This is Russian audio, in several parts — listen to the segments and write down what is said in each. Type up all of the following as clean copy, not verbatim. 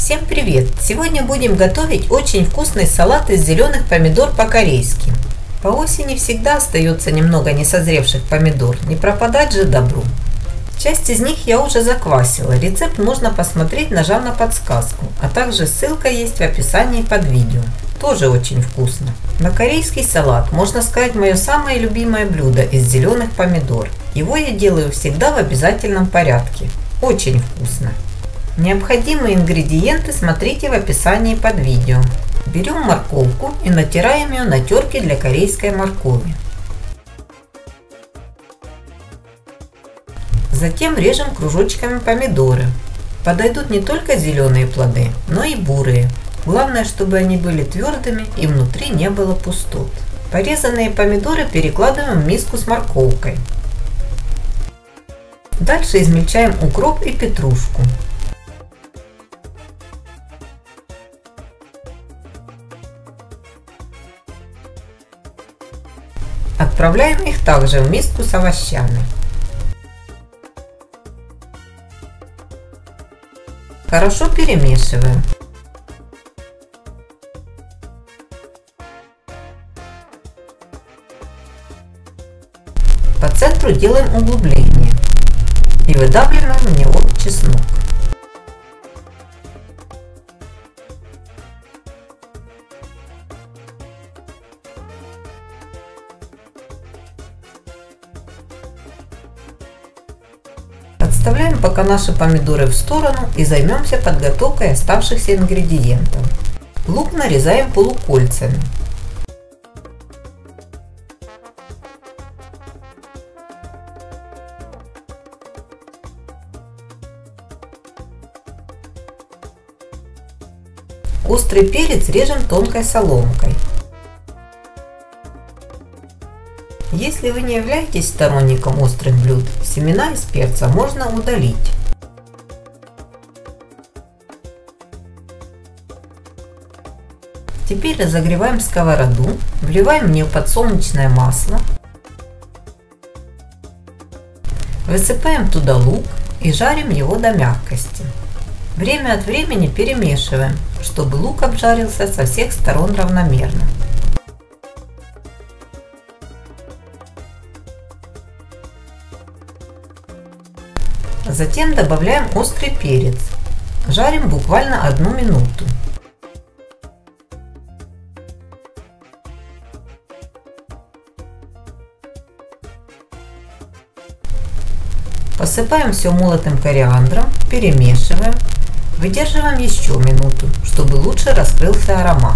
Всем привет! Сегодня будем готовить очень вкусный салат из зеленых помидор по-корейски. По осени всегда остается немного несозревших помидор, не пропадать же добру. Часть из них я уже заквасила, рецепт можно посмотреть, нажав на подсказку, а также ссылка есть в описании под видео. Тоже очень вкусно. На корейский салат, можно сказать, мое самое любимое блюдо из зеленых помидор. Его я делаю всегда в обязательном порядке. Очень вкусно. Необходимые ингредиенты смотрите в описании под видео. Берем морковку и натираем ее на терке для корейской моркови. Затем режем кружочками помидоры. Подойдут не только зеленые плоды, но и бурые. Главное, чтобы они были твердыми и внутри не было пустот. Порезанные помидоры перекладываем в миску с морковкой. Дальше измельчаем укроп и петрушку. Отправляем их также в миску с овощами. Хорошо перемешиваем. По центру делаем углубление и выдавливаем в него чеснок. Отставляем пока наши помидоры в сторону и займемся подготовкой оставшихся ингредиентов. Лук нарезаем полукольцами. Острый перец режем тонкой соломкой. Если вы не являетесь сторонником острых блюд, семена из перца можно удалить. Теперь разогреваем сковороду, вливаем в нее подсолнечное масло, высыпаем туда лук и жарим его до мягкости. Время от времени перемешиваем, чтобы лук обжарился со всех сторон равномерно. Затем добавляем острый перец. Жарим буквально 1 минуту. Посыпаем все молотым кориандром, перемешиваем. Выдерживаем еще минуту, чтобы лучше раскрылся аромат.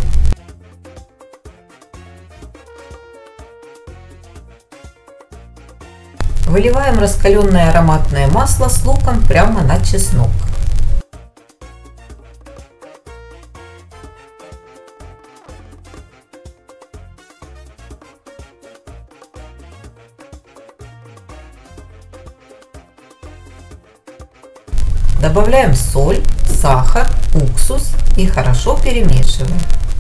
Выливаем раскаленное ароматное масло с луком прямо на чеснок. Добавляем соль, сахар, уксус и хорошо перемешиваем.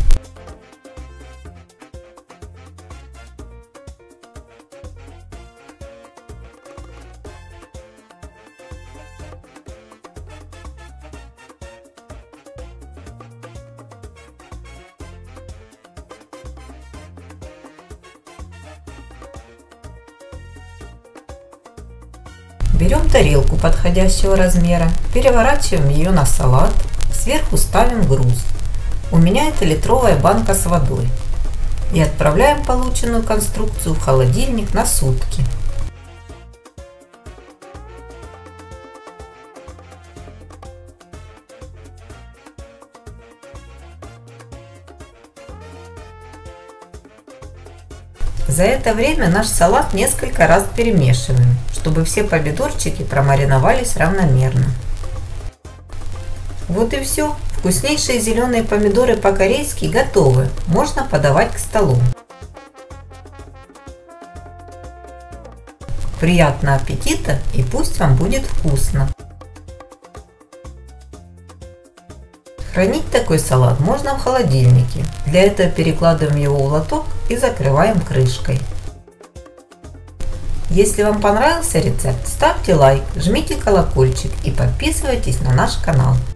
Берем тарелку подходящего размера, переворачиваем ее на салат, сверху ставим груз. У меня это литровая банка с водой. И отправляем полученную конструкцию в холодильник на сутки. За это время наш салат несколько раз перемешиваем, чтобы все помидорчики промариновались равномерно. Вот и все. Вкуснейшие зеленые помидоры по-корейски готовы. Можно подавать к столу. Приятного аппетита и пусть вам будет вкусно! Хранить такой салат можно в холодильнике. Для этого перекладываем его в лоток и закрываем крышкой. Если вам понравился рецепт, ставьте лайк, жмите колокольчик и подписывайтесь на наш канал.